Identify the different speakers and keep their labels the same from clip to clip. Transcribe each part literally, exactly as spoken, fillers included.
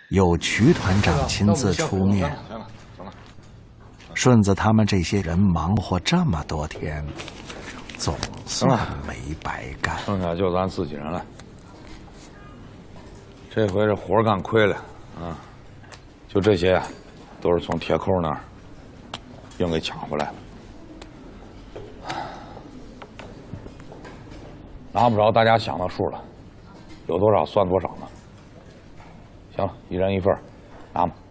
Speaker 1: 由曲团长亲自出面。
Speaker 2: 行了，行了。
Speaker 1: 顺子他们这些人忙活这么多天，总算没白干。
Speaker 2: 剩下就咱自己人了。这回这活干亏了啊！就这些，都是从铁扣那儿硬给抢回来的。 拿不着大家想的数了，有多少算多少呢。行了，一人一份，拿吧。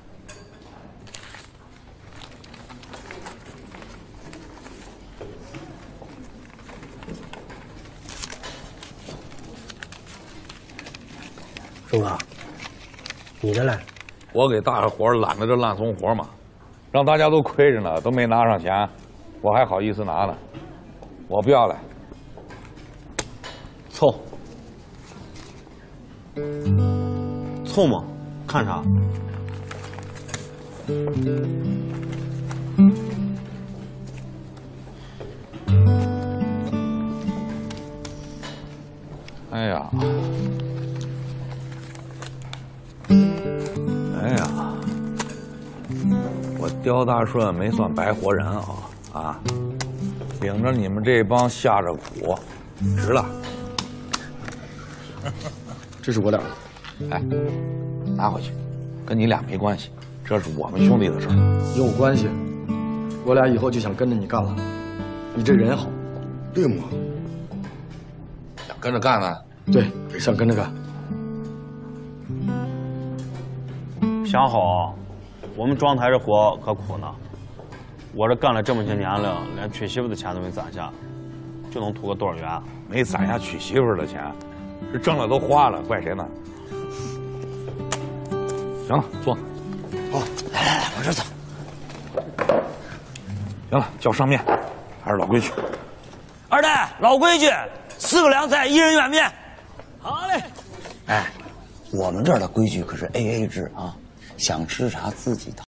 Speaker 3: 钟哥，你的嘞？
Speaker 2: 我给大伙揽着这烂怂活嘛，让大家都亏着呢，都没拿上钱，我还好意思拿呢？我不要了。
Speaker 4: 凑，凑嘛，看啥？
Speaker 2: 哎呀，哎呀，我刁大顺没算白活人啊啊！领着你们这帮下着苦，值了。
Speaker 5: 这是我俩的，
Speaker 2: 哎，拿回去，跟你俩没关系，这是我们兄弟的事儿。
Speaker 5: 有关系，我俩以后就想跟着你干了。你这人好，
Speaker 6: 对吗？
Speaker 2: 想跟着干呢？
Speaker 5: 对，想跟着干。
Speaker 4: 想好，我们庄台这活可苦呢。我这干了这么些年了，连娶媳妇的钱都没攒下，就能图个多少元？
Speaker 2: 没攒下娶媳妇的钱。 这挣了都花了，怪谁呢？行了，坐。
Speaker 6: 好，
Speaker 3: 来来来，往这走。
Speaker 2: 行了，叫上面，还是老规矩。
Speaker 3: 二代，老规矩，四个凉菜，一人一碗面。好嘞。
Speaker 7: 哎，我们这儿的规矩可是 A A 制啊，想吃啥自己掏。